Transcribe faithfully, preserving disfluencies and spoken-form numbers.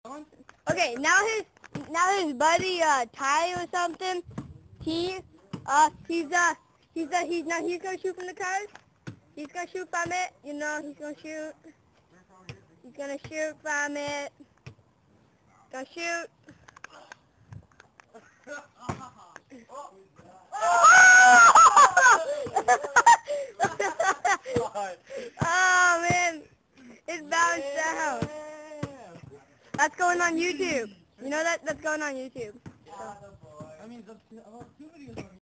Okay, now his now his buddy uh Ty or something. He uh he's uh he's uh he's now he's gonna shoot from the cars. He's gonna shoot from it. You know he's gonna shoot. He's gonna shoot from it. Gonna shoot. Oh man, it bounced out. That's going on YouTube. You know that that's going on YouTube. So. That means